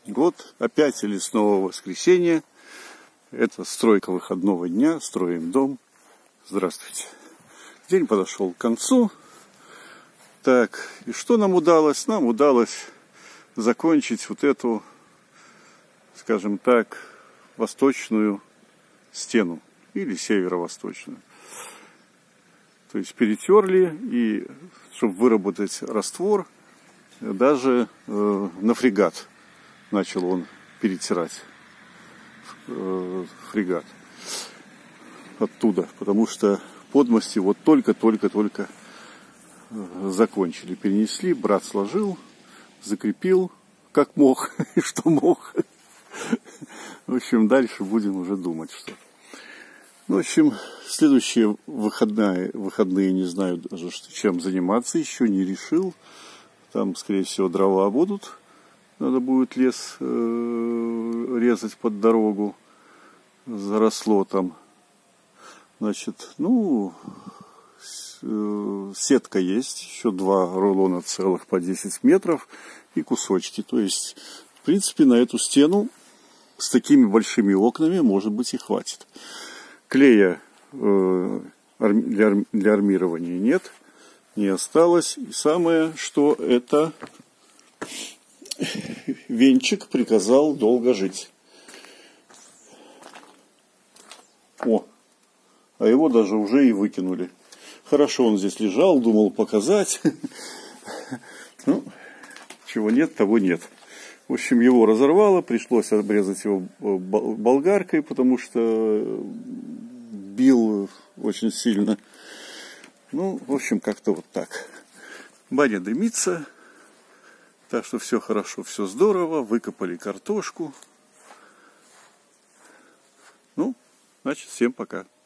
Вот опять или снова воскресенье. Это стройка выходного дня. Строим дом. Здравствуйте. День подошел к концу. Так, и что нам удалось? Нам удалось закончить вот эту, скажем так, восточную стену. Или северо-восточную. То есть перетерли, и чтобы выработать раствор, даже на фрегат начал он перетирать. Фрегат. Оттуда. Потому что подмости вот только-только закончили. Перенесли, брат сложил, закрепил, как мог, и что мог. В общем, дальше будем уже думать, что. В общем, следующие выходные не знаю даже, чем заниматься, еще не решил. Там, скорее всего, дрова будут. Надо будет лес резать под дорогу. Заросло там. Значит, ну, сетка есть. Еще 2 рулона целых по 10 метров и кусочки. То есть, в принципе, на эту стену с такими большими окнами, может быть, и хватит. Клея для армирования нет, не осталось. И самое, что это венчик приказал долго жить. О, а его даже уже и выкинули. Хорошо он здесь лежал, думал показать. Ну, чего нет, того нет. В общем, его разорвало, пришлось обрезать его болгаркой, потому что бил очень сильно. Ну, в общем, как-то вот так. Баня дымится, так что все хорошо, все здорово. Выкопали картошку. Ну, значит, всем пока.